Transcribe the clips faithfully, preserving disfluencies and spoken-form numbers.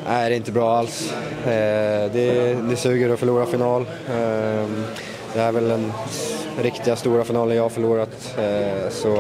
Nej, det är inte bra alls. Eh, det, det suger att förlora final. Eh, det är väl den riktiga stora finalen jag har förlorat. Eh, så,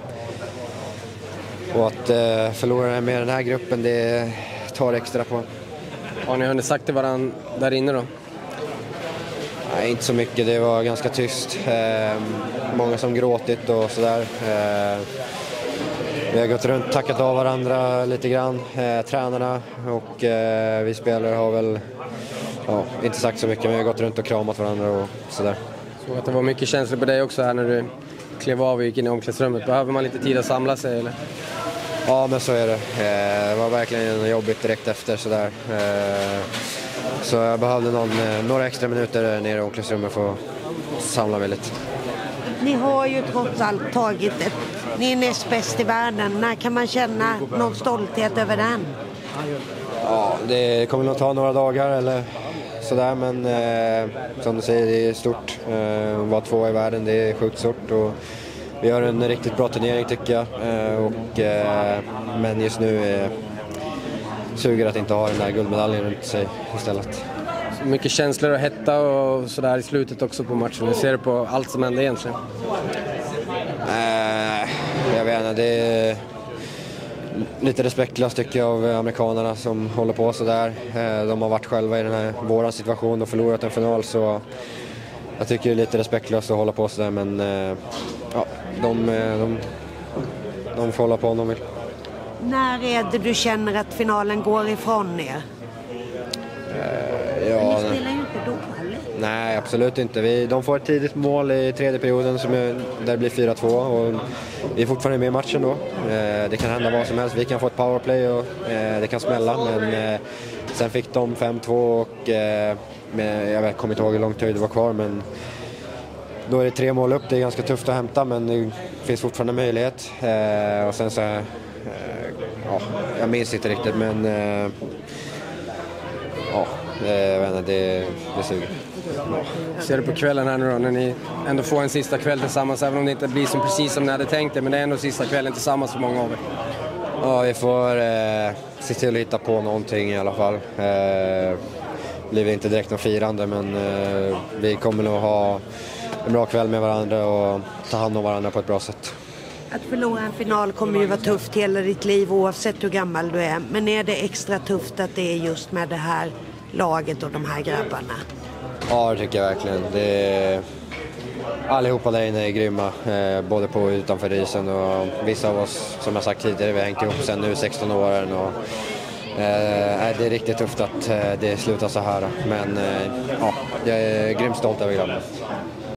och att eh, förlora med den här gruppen, det tar extra på. Har ni hunnit sagt till varandra där inne då? Nej, inte så mycket. Det var ganska tyst. Eh, många som gråtit och sådär. Eh, vi har gått runt, tackat av varandra lite grann, eh, tränarna, och eh, vi spelare har väl ja, inte sagt så mycket, men vi har gått runt och kramat varandra och sådär. Så att det var mycket känslor på dig också här när du klev av och gick in i omklädningsrummet. Behöver man lite tid att samla sig eller? Ja, men så är det. Eh, det var verkligen jobbigt direkt efter sådär. Eh, så jag behövde någon, några extra minuter nere i omklädningsrummet för att samla mig lite. Ni har ju trots allt tagit ett, ni är näst bäst i världen. När kan man känna någon stolthet över den? Ja, det kommer nog ta några dagar eller sådär, men eh, som du säger, det är stort. Eh, att vara två i världen, det är sjukt stort, och vi gör en riktigt bra turnering tycker jag. Eh, och, eh, men just nu är suger att inte ha den där guldmedaljen runt sig istället. Så mycket känslor och hetta och sådär i slutet också på matchen. Hur ser du på allt som hände egentligen? Eh, jag vet inte, det är lite respektlöst tycker jag av amerikanerna som håller på sådär. Eh, de har varit själva i den här våran situation och förlorat en final, så jag tycker det är lite respektlöst att hålla på sådär, men eh, ja, de, de, de får hålla på om de vill. När är det du känner att finalen går ifrån er? Eh, ja, Men ni spelar ju inte dåligt. Nej, absolut inte. Vi, de får ett tidigt mål i tredje perioden som är, där det blir fyra två, och vi är fortfarande med i matchen då. Eh, det kan hända vad som helst. Vi kan få ett powerplay och eh, det kan smälla, men eh, sen fick de fem två och eh, med, jag vet, kommer inte ihåg hur lång tid det var kvar, men då är det tre mål upp. Det är ganska tufft att hämta, men det finns fortfarande möjlighet. Eh, och sen så eh, ja, jag minns inte riktigt, men eh, ja, jag vet inte, det, det suger. Ser du på kvällen här nu då, när ni ändå får en sista kväll tillsammans, även om det inte blir som precis som ni hade tänkt det, men det är ändå sista kvällen tillsammans för många av er? Ja, vi får eh, se till att hitta på någonting i alla fall. Eh, blir inte direkt någon firande, men eh, vi kommer nog ha en bra kväll med varandra och ta hand om varandra på ett bra sätt. Att förlora en final kommer ju vara tufft hela ditt liv oavsett hur gammal du är. Men är det extra tufft att det är just med det här laget och de här grabbarna? Ja, det tycker jag verkligen. Det är... Allihopa där inne är grymma, eh, både på och utanför isen, och vissa av oss, som jag sagt tidigare, vi har hängt ihop sen nu sexton åren, och eh, det är riktigt tufft att eh, det slutar så här, men eh, ja, jag är grymt stolt över grabbarna.